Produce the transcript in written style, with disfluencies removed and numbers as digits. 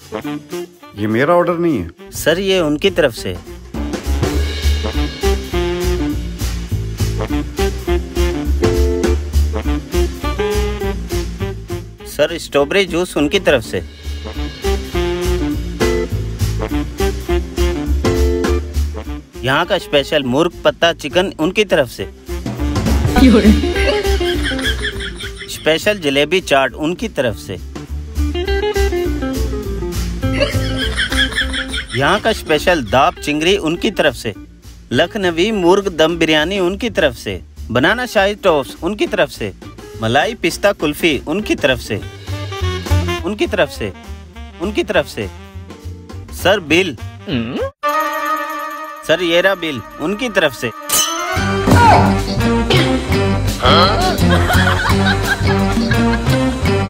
ये मेरा ऑर्डर नहीं है सर, ये उनकी तरफ से। सर, स्ट्रॉबेरी जूस उनकी तरफ से। यहाँ का स्पेशल मुर्ग पत्ता चिकन उनकी तरफ से। स्पेशल जलेबी चाट उनकी तरफ से। यहाँ का स्पेशल दाब चिंगरी उनकी तरफ से। लखनवी मुर्ग दम बिरयानी उनकी तरफ से। बनाना शाही टोस्ट उनकी तरफ से। मलाई पिस्ता कुल्फी उनकी तरफ से। उनकी तरफ से। उनकी तरफ से। Sir, bill. सर, ये रहा बिल उनकी तरफ से।